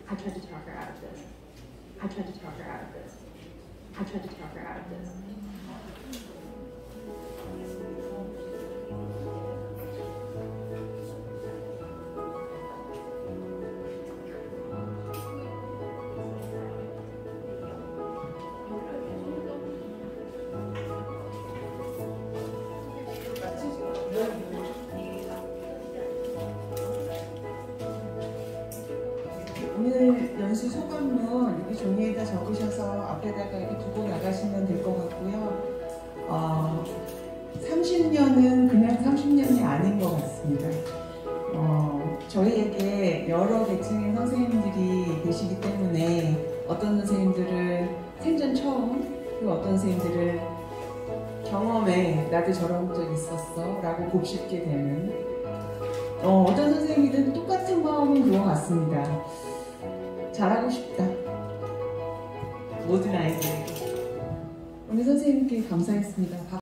I tried to talk her out of this. I tried to talk her out of this. I tried to talk her out of this. 오늘 연수 소감문 여기 종이에다 적으셔서 앞에다가 이렇게 두고 나가시면 될 것 같고요. 30년은 그냥 30년이 아닌 것 같습니다. 저희에게 여러 계층의 선생님들이 계시기 때문에 어떤 선생님들은 생전 처음, 그리고 어떤 선생님들은 경험에 나도 저런 적 있었어 라고 곱씹게 되는, 어떤 선생님들은 똑같은 마음은 그거 같습니다. 잘하고 싶다. 모든 아이들에게. 오늘 선생님께 감사했습니다.